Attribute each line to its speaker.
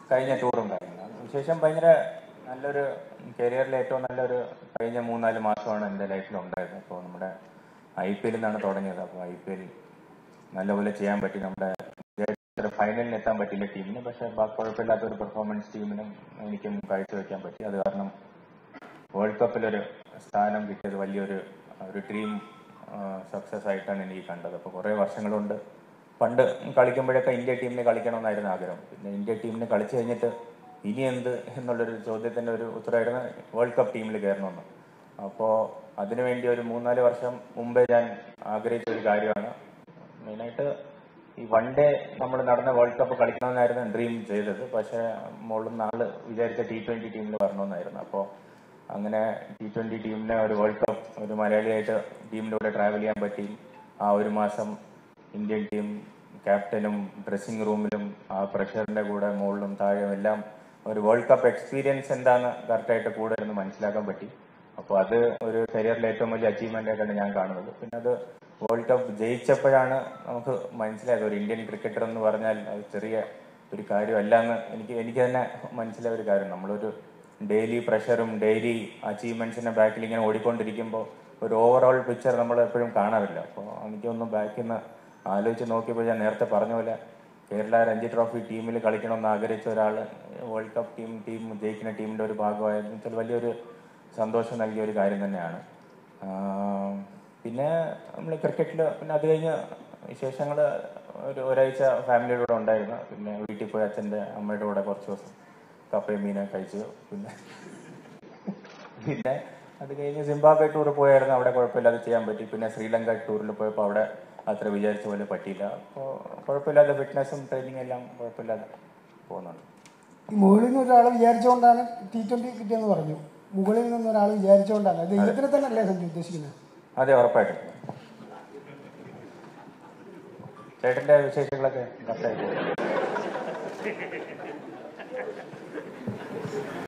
Speaker 1: കഴിഞ്ഞ ടൂറും കാര്യങ്ങളും. അതിനുശേഷം ഭയങ്കര നല്ലൊരു കരിയറിലെ ഏറ്റവും നല്ലൊരു കഴിഞ്ഞ 3-4 മാസമാണ് എൻ്റെ ലൈഫിലുണ്ടായത്. അപ്പോൾ നമ്മുടെ IPL നിന്നാണ് തുടങ്ങിയത്. അപ്പോൾ IPL നല്ലപോലെ ചെയ്യാൻ പറ്റി. നമ്മുടെ ഫൈനലിൽ എത്താൻ പറ്റില്ല ടീമിന്, പക്ഷേ കുഴപ്പമില്ലാത്തൊരു പെർഫോമൻസ് ടീമിനും എനിക്കും കാഴ്ചവെക്കാൻ പറ്റി. അത് കാരണം വേൾഡ് കപ്പിലൊരു സ്ഥാനം കിട്ടിയത് വലിയൊരു ഡ്രീം സക്സസ് ആയിട്ടാണ് എനിക്ക് കണ്ടത്. അപ്പോൾ കുറേ വർഷങ്ങളുണ്ട് പണ്ട് കളിക്കുമ്പോഴൊക്കെ ഇന്ത്യ ടീമിന് കളിക്കണമെന്നായിരുന്നു ആഗ്രഹം. പിന്നെ ഇന്ത്യ ടീമിന് കളിച്ചു കഴിഞ്ഞിട്ട് ഇനി എന്ത് എന്നുള്ളൊരു ചോദ്യത്തിൻ്റെ ഒരു ഉത്തരമായിരുന്നു വേൾഡ് കപ്പ് ടീമിൽ കയറണമെന്ന്. അപ്പോൾ അതിനുവേണ്ടി ഒരു 3-4 വർഷം മുമ്പേ ഞാൻ ആഗ്രഹിച്ച ഒരു കാര്യമാണ്. മെയിനായിട്ട് ഈ വൺ ഡേ നമ്മൾ നടന്ന വേൾഡ് കപ്പ് കളിക്കണമെന്നായിരുന്നു ഡ്രീം ചെയ്തത്. പക്ഷേ മുകളിൽ നാള് വിചാരിച്ച T20 ടീമിൽ വരണമെന്നായിരുന്നു. അപ്പോൾ അങ്ങനെ T20 ടീമിനെ ഒരു വേൾഡ് കപ്പ് ഒരു മലയാളിയായിട്ട് ടീമിൻ്റെ കൂടെ ട്രാവൽ ചെയ്യാൻ പറ്റി. ആ ഒരു മാസം ഇന്ത്യൻ ടീം ക്യാപ്റ്റനും ഡ്രസ്സിംഗ് റൂമിലും ആ പ്രഷറിൻ്റെ കൂടെ മുകളിലും താഴെയും എല്ലാം ഒരു വേൾഡ് കപ്പ് എക്സ്പീരിയൻസ് എന്താണെന്ന് കറക്റ്റായിട്ട് കൂടെ ഇരുന്ന് മനസ്സിലാക്കാൻ പറ്റി. അപ്പോൾ അത് ഒരു കരിയറിലെ ഏറ്റവും വലിയ അച്ചീവ്മെൻ്റ് ആയിട്ടാണ് ഞാൻ കാണുന്നത്. പിന്നെ അത് വേൾഡ് കപ്പ് ജയിച്ചപ്പോഴാണ് നമുക്ക് മനസ്സിലായത് ഒരു ഇന്ത്യൻ ക്രിക്കറ്റർ എന്ന് പറഞ്ഞാൽ അത് ചെറിയ ഒരു കാര്യമല്ല എന്ന് എനിക്ക് തന്നെ മനസ്സിലായ ഒരു കാര്യം. നമ്മളൊരു ഡെയിലി പ്രഷറും ഡെയിലി അച്ചീവ്മെൻറ്റ്സിൻ്റെ ബാക്കിൽ ഇങ്ങനെ ഓടിക്കൊണ്ടിരിക്കുമ്പോൾ ഒരു ഓവറോൾ പിക്ചർ നമ്മൾ എപ്പോഴും കാണാറില്ല. അപ്പോൾ എനിക്കൊന്ന് ബാക്കിൽ നിന്ന് ആലോചിച്ച് നോക്കിയപ്പോൾ ഞാൻ നേരത്തെ പറഞ്ഞ പോലെ കേരള രഞ്ജി ട്രോഫി ടീമിൽ കളിക്കണമെന്ന് ആഗ്രഹിച്ച ഒരാൾ വേൾഡ് കപ്പ് ടീം ജയിക്കുന്ന ടീമിൻ്റെ ഒരു ഭാഗമായതെന്ന് വെച്ചാൽ വലിയൊരു സന്തോഷം നൽകിയ ഒരു കാര്യം തന്നെയാണ്. പിന്നെ നമ്മൾ ക്രിക്കറ്റിൽ പിന്നെ അത് കഴിഞ്ഞ് വിശേഷങ്ങൾ ഒരാഴ്ച ഫാമിലിയുടെ കൂടെ ഉണ്ടായിരുന്നു. പിന്നെ വീട്ടിൽ പോയി അച്ഛൻ്റെ അമ്മയുടെ കൂടെ കുറച്ച് ദിവസം കപ്പയും മീനൊക്കെ കഴിച്ചു. പിന്നെ അത് കഴിഞ്ഞ് സിംബാബ്വെ ടൂർ പോയായിരുന്നു. അവിടെ കുഴപ്പമില്ലാതെ ചെയ്യാൻ പറ്റി. പിന്നെ ശ്രീലങ്ക ടൂറിൽ പോയപ്പോൾ അവിടെ അത്ര വിചാരിച്ച പോലെ പറ്റിയില്ല. അപ്പോൾ കുഴപ്പമില്ലാതെ ഫിറ്റ്നസ്സും ട്രെയിനിങ് എല്ലാം കുഴപ്പമില്ലാതെ പോകുന്നുണ്ട്.
Speaker 2: മുകളിൽ നിന്ന് ഒരാൾ വിചാരിച്ചുകൊണ്ടാണ് T20 കിട്ടിയെന്ന് പറഞ്ഞു. മുകളിൽ നിന്ന് ഒരാൾ വിചാരിച്ചുകൊണ്ടാണ് ദൈവത്തിനെ തന്നെ അല്ലേ സഞ്ജു ഉദ്ദേശിക്കുന്നത്?
Speaker 1: അതെ, ഉറപ്പായിട്ടും. ചേട്ടൻ്റെ വിശേഷങ്ങളൊക്കെ കറക്റ്റായിട്ട്